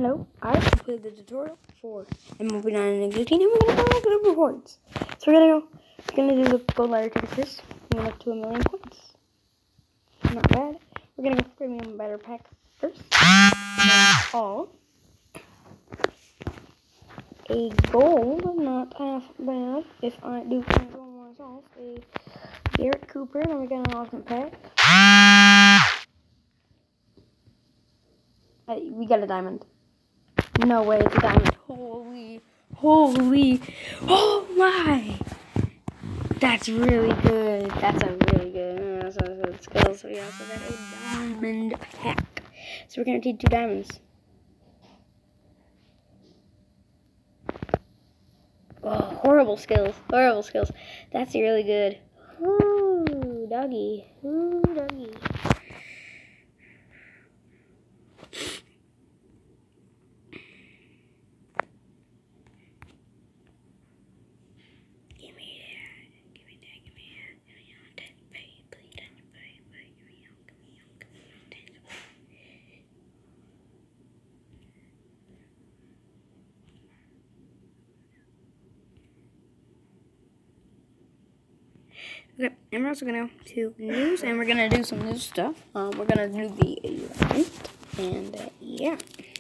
Hello, I completed the tutorial for innings18 and we're gonna go look at the rewards. So we're gonna do the gold ladder ticket first. We're gonna up to 1,000,000 points. Not bad. We're gonna go for premium battle pack first. All. A gold, not half bad. If I do find one myself, a Garrett Cooper, then we got an awesome pack. We got a diamond. No way, it's a diamond. Holy, oh my! That's really good. That's a really good. That's a good skill. So we also got a diamond pack. So we're gonna need 2 diamonds. Oh, horrible skills. Horrible skills. That's really good. Ooh, doggy. Ooh, doggy. Okay, and we're also gonna do news, and we're gonna do some news stuff. We're gonna do the event, and yeah.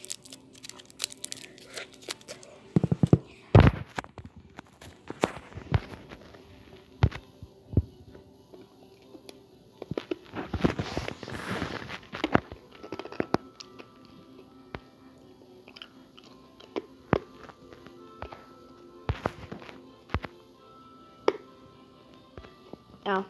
Oh.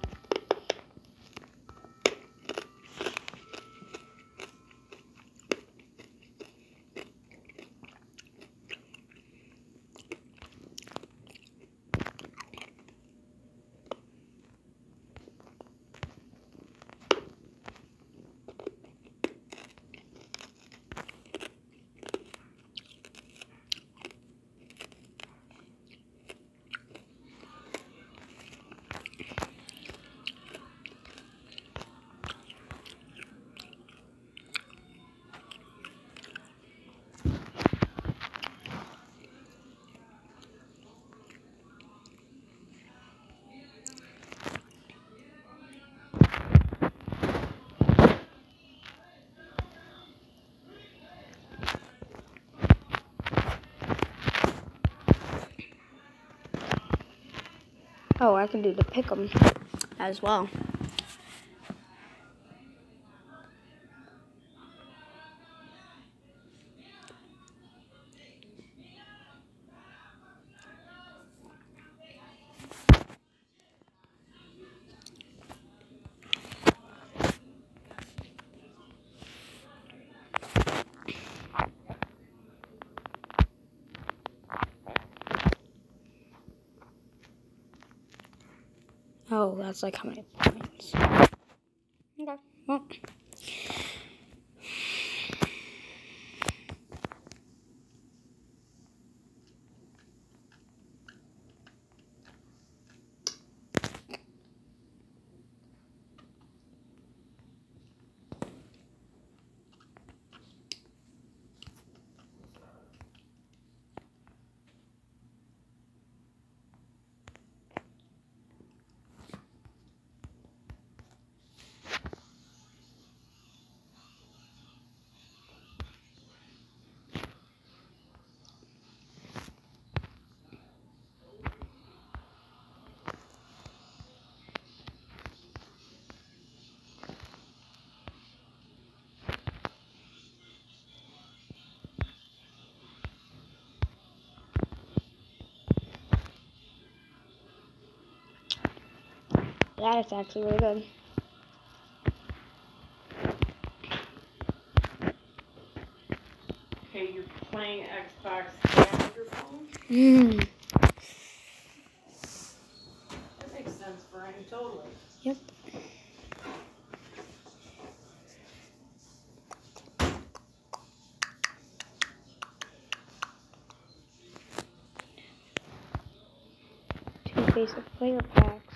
Oh, I can do the pick'em as well. Oh, that's like how many points. Okay, well. That is actually really good. Okay, you're playing Xbox on your phone? That makes sense, Brian, totally. Yep. Two basic player packs.